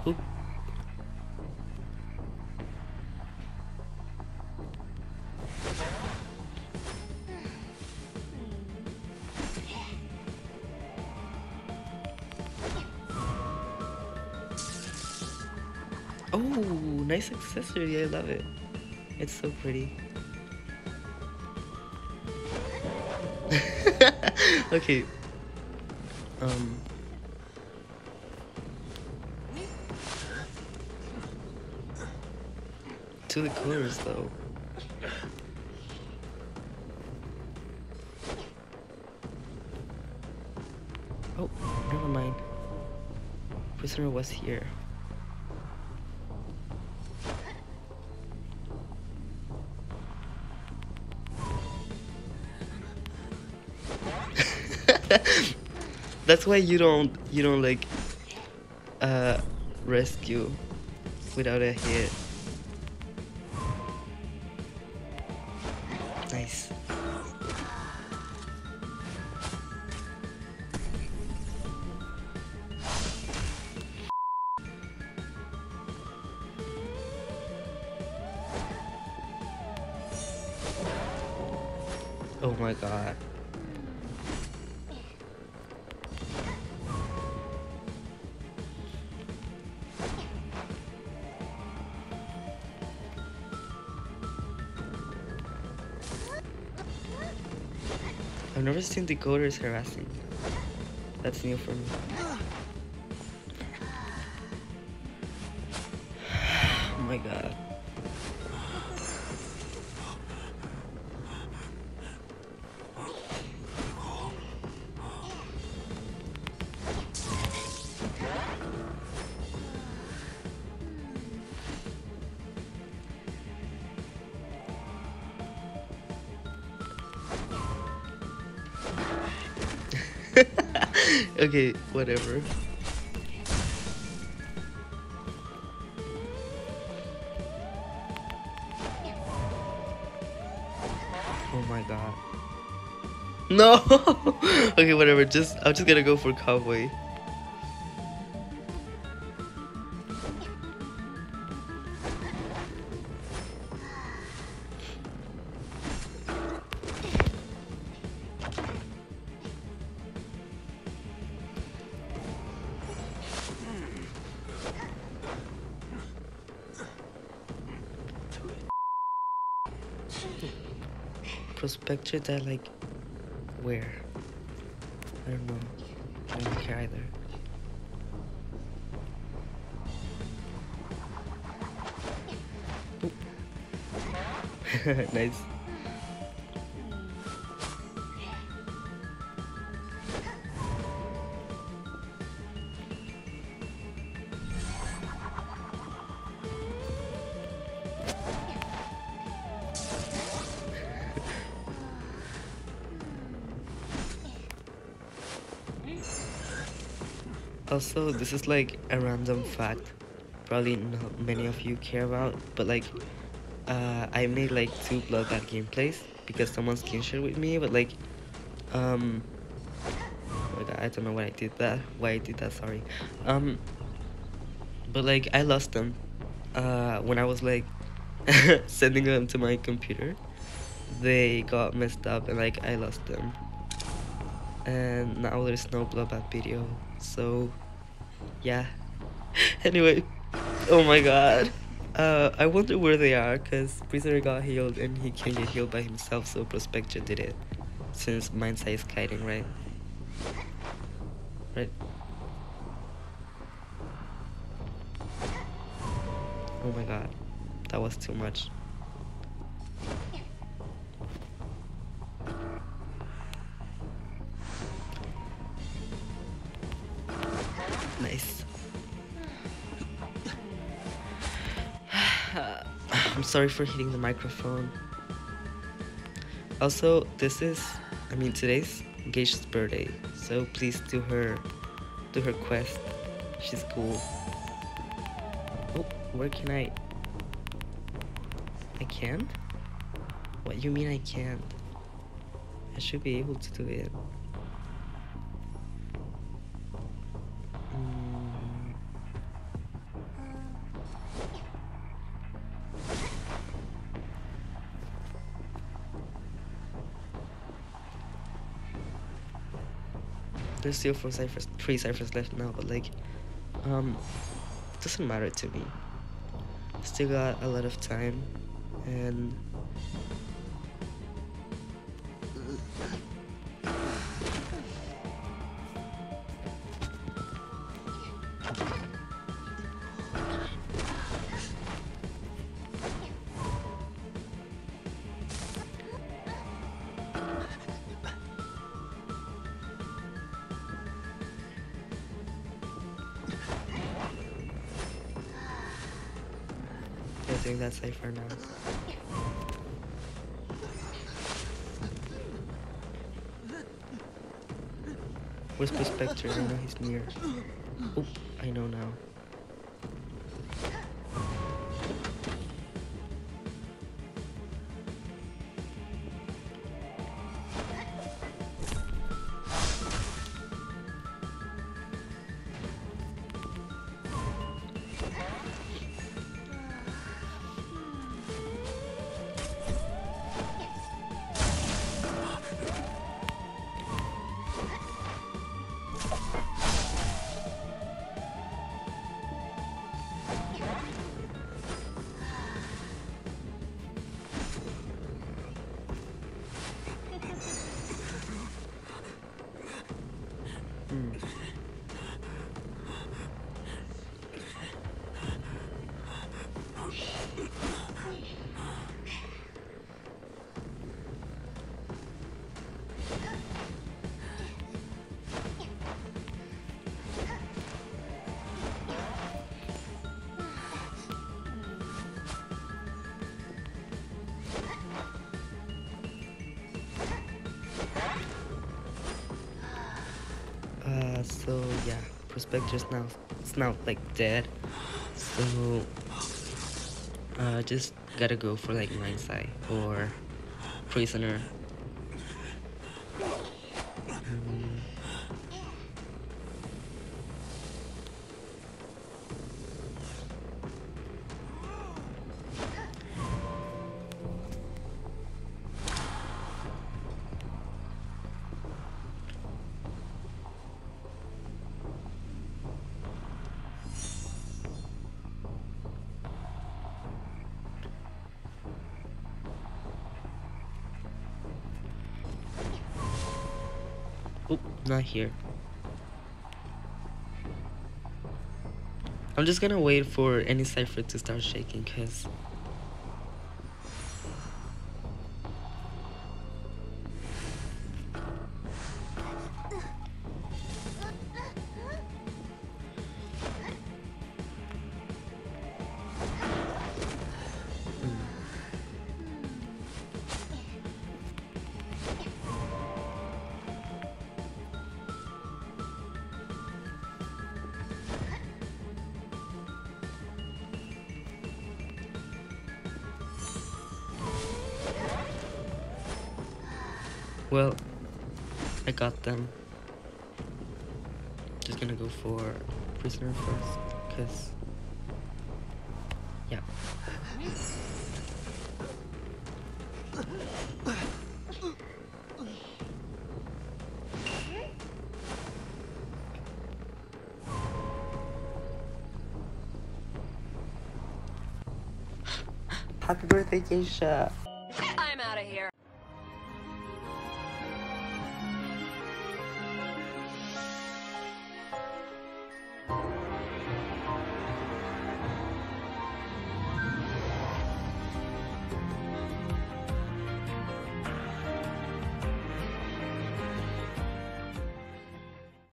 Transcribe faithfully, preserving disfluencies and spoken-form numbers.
Oop. Oh, nice accessory. I love it. It's so pretty. Okay. Um. To the colors though. Oh, never mind. Prisoner was here. That's why you don't you don't like uh rescue without a hit. Nice. Oh my god. I've never seen decoders harassing. That's new for me. Oh my god. Okay, whatever. Oh my god. No! Okay, whatever. Just I'm just gonna go for cowboy. Prospector that like where? I don't know. I don't care either. Nice. Also, this is like a random fact, probably not many of you care about, but like, uh, I made like two Bloodbath gameplays because someone screen shared with me, but like, um, oh my god, I don't know why I did that, why I did that, sorry. Um, but like, I lost them, uh, when I was like, sending them to my computer. They got messed up and like, I lost them. And now there's no Bloodbath video, so yeah. Anyway, oh my god. Uh, I wonder where they are, cause Prisoner got healed and he can get healed by himself, so Prospector did it. Since Mindsight is kiting, right? Right? Oh my god. That was too much. Nice. I'm sorry for hitting the microphone. Also, this is, I mean, today's Gage's birthday, so please do her, do her quest. She's cool. Oh, where can I? I can't? What you mean I can't? I should be able to do it. Mm. There's still four ciphers, three ciphers left now, but like, um, it doesn't matter to me. Still got a lot of time, and they're doing that cipher now. Where's Prospector? I know he's near. Oh, I know now. Hmm. Uh, so yeah, Prospector's now, it's now like dead. So, uh, just gotta go for like Mind's Eye or Prisoner. Mm. Oh, not here. I'm just gonna wait for any cipher to start shaking, cause well, I got them. Just gonna go for Prisoner first, cause yeah. Happy birthday, Keisha! I'm out of here.